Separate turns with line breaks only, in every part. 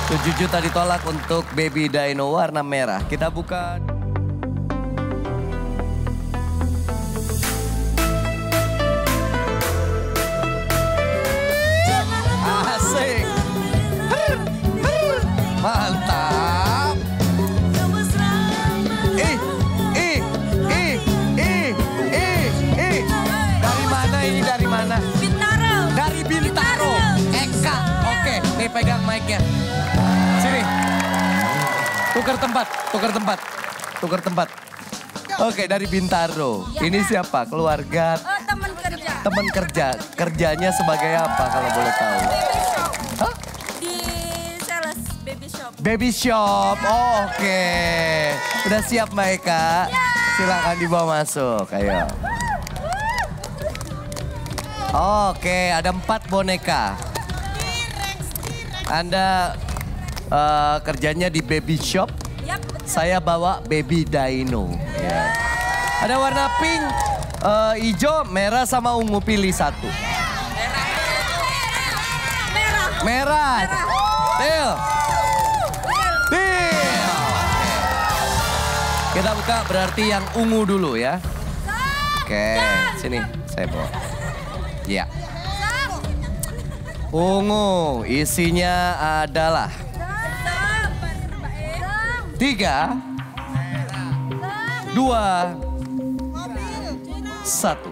7 juta ditolak untuk Baby Dino warna merah. Kita buka. Asik. Mantap. Dari mana ini? Dari mana?
Bintaro.
Dari Bintaro. Eka. Oke, nih pegang mic-nya. Sini. Tukar tempat. Oke, dari Bintaro. Ini siapa? Keluarga?
Oh, teman kerja.
Teman kerja. Kerjanya sebagai apa kalau boleh tahu?
Baby shop.
Hah?
Di sales baby shop.
Baby shop. Oh, oke. Udah siap Mbak Eka? Silakan dibawa masuk. Ayo. Oke, ada 4 boneka. Anda kerjanya di baby shop.
Yap, betul.
Saya bawa Baby Dino. Ya. Ada warna pink, hijau, merah sama ungu. Pilih satu.
Merah.
Merah. Deal. Deal. Kita buka berarti yang ungu dulu ya. Oke, sini saya bawa. Ya. Ungu, isinya adalah 3, 2, 1.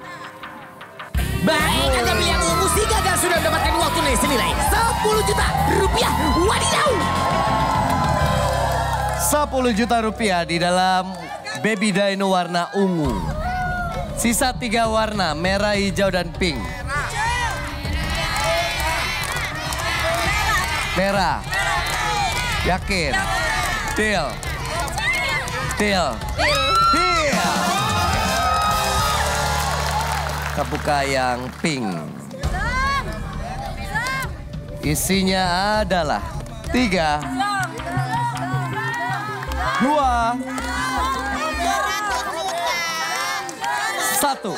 Baik, Anda pilih yang ungu si gagal sudah mendapatkan uang tunai senilai 10 juta rupiah. Wadidaw!
10 juta rupiah di dalam Baby Dino warna ungu. Sisa 3 warna, merah, hijau, dan pink. Merah. Yakin? Deal. Deal. Deal. Kita buka yang pink. Isinya adalah 3, 2, 1.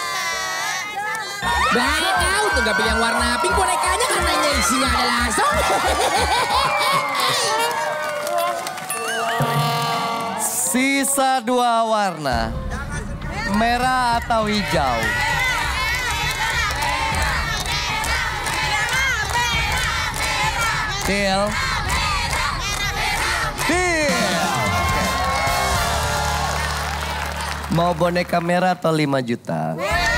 Baik, kau tuh gak pilih yang warna pink bonekanya katanya isinya adalah langsung.
Sisa 2 warna, merah atau hijau. Deal. Deal. Mau boneka merah atau 5 juta?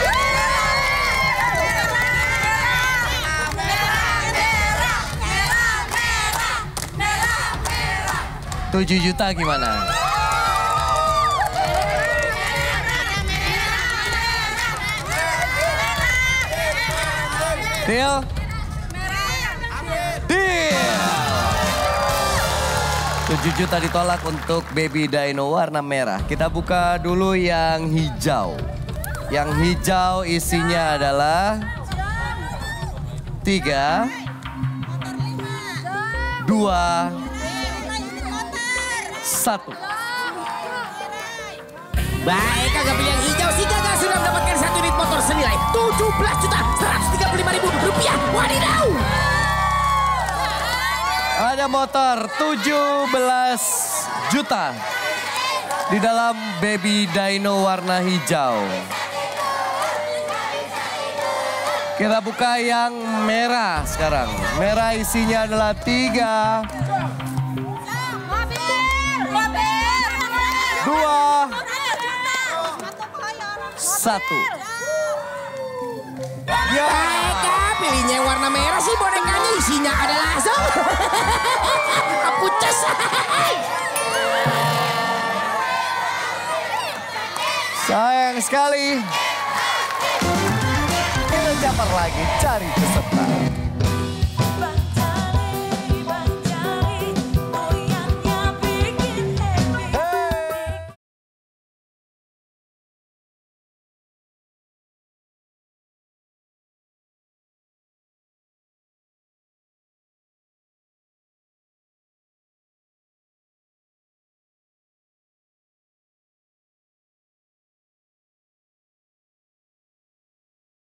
7 juta gimana? Deal? Deal! 7 juta ditolak untuk Baby Dino warna merah. Kita buka dulu yang hijau. Yang hijau isinya adalah 3, 2, 1.
Baik, kagak pilih yang hijau si gagal sudah mendapatkan 1 unit motor senilai 17 juta 135 ribu rupiah. Wadidaw!
Ada motor 17 juta di dalam Baby Dino warna hijau. Kita buka yang merah sekarang. Merah isinya adalah 3, 2, 1. Ya.
Baik, pilihnya yang warna merah sih bonekanya isinya ada langsung. Pucas.
Sayang sekali. Kita japar lagi cari peserta.